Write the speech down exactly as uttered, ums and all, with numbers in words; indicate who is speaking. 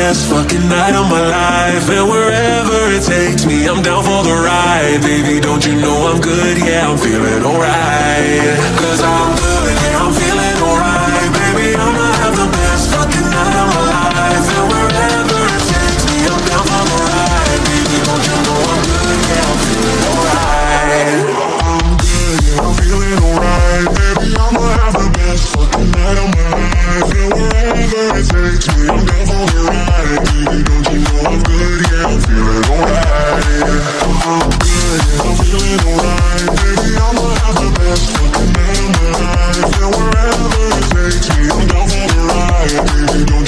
Speaker 1: best fucking night of my life. And wherever it takes me, I'm down for the ride. Baby, don't you know I'm good? Yeah, I'm feeling alright. Cause I'm good, yeah, I'm feeling alright. Baby, I'ma have the best fucking night of my life. And wherever it takes me, I'm down for the ride. Baby, don't you know I'm good? Yeah, I'm feeling alright. I'm good, yeah, I'm feeling alright. Baby, I'ma have the best fucking night of my life. And wherever it takes me, I'm down for the ride. Baby, don't you know I'm good? Yeah, I'm feeling alright. I'm good, yeah, I'm feeling alright. Baby, I'ma have the best fucking night of my life. And wherever it takes me, I'm down for the ride. Baby, don't